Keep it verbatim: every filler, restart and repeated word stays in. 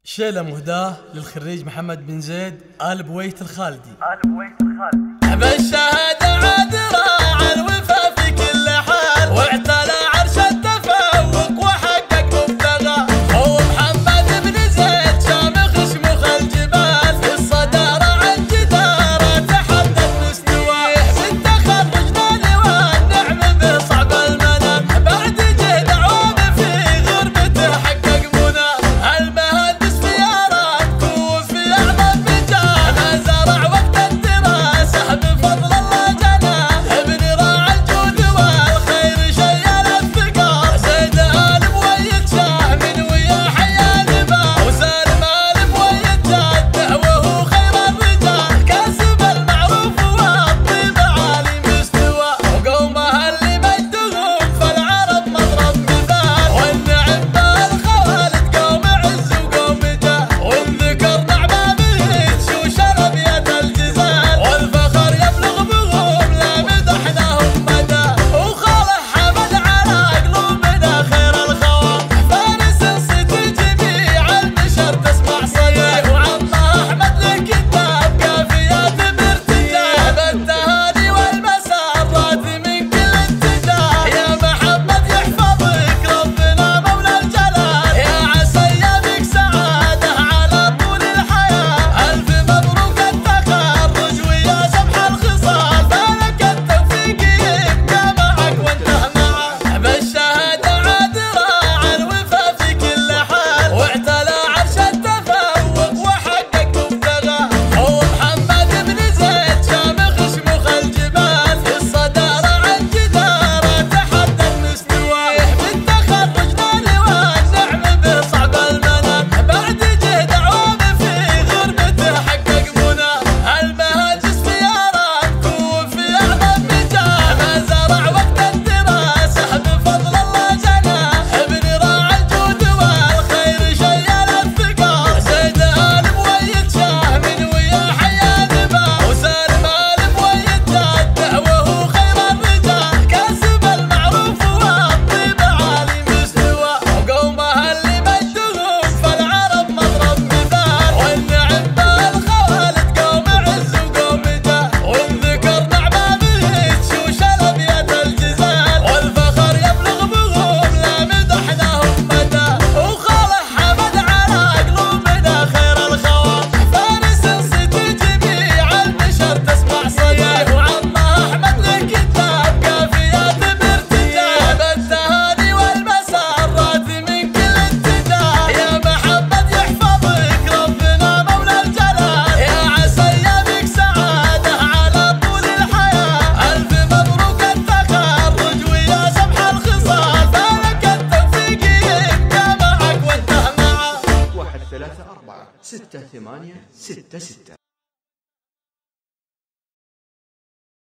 شيلة مهداة للخريج محمد بن زيد آل بويت الخالدي. آل بويت الخالدي. بالشهادة عاد راعى الوفا في كل حال، واعتلى عرش التفوق وحقق مبتغى. هو محمد بن زيد شامخ شموخ الجبال، في الصدارة عن جدارة تحدد مستواه. بالتخرج نال والنعم به صعب المنام، بعد جهد عوام في غربته حقق منى. المهندس في أراض كوف في أعظم مجال، ما زرع وقت الدراسة بفضل الله جنى. ابن راعى الجود والخير شيال الثقال، زيد آل بويت شاه من ويا حيا نبال، وسالم آل بويت جده وهو خير الرجال. كاسب المعروف والطيب عالي مستوى، وقومه اللي مجدهم فالعرب مضرب مثال. والنعم بالخوالد قوم عز وقوم جاه، والذكر نعمة بهج وشرب يد الجزال. والفخر يبلغ بهم لا مدحناهم مدى، وخاله حمد على قلوبنا خير الخوال. فارس الصيت جميع البشر تسمع صياح، وعمه احمد لكتاب كافيات بارتجال. بالتهاني والمسرات من كل اتجاه، يا محمد يحفظك ربنا مولى الجلال. يا عسى ايامك سعاده على طول الحياه، الف مبروك التخرج ويا سمح الخصال. فلك التوفيق يبقى معك وانت معه، بالشهاده عاد راعى الوفا في كل حال، واعتلى عرش التفوق وحقق مبتغى. هو محمد بن زيد شامخ شموخ الجبال، في الصدارة عن جدارة تحدد مستواه. بالتخرج نال والنعم به صعب المنام، بعد جهد عوام في غربته حقق منى. المهندس في أراض كوف في أعظم مجال، ما زرع وقت الدراسة بفضل الله جنى. ابن راعى الجود والخير شيال الثقال، زيد آل بويت شاه من ويا حيا نبال، وسالم آل بويت جده وهو خير الرجال. كاسب المعروف والطيب عالي مستوى، وقومه اللي مجدهم فالعرب مضرب مثال. والنعم بالخوالد قوم عز وقوم جاه، والذكر نعمة بهج وشرب يد الجزال. والفخر يبلغ بهم لا مدحناهم مدى، وخاله حمد على قلوبنا خير الخوال. فارس الصيت جميع البشر تسمع صياح، وعمه احمد لكتاب كافيات بارتجال. بالتهاني والمسرات من كل اتجاه، يا محمد يحفظك ربنا مولى الجلال. يا عسى ايامك سعاده على طول الحياه، الف مبروك التخرج ويا سمح الخصال. فلك التوفيق يبقى معك وانت معه. واحد ثلاثة أربعة ستة ثمانية ستة ستة.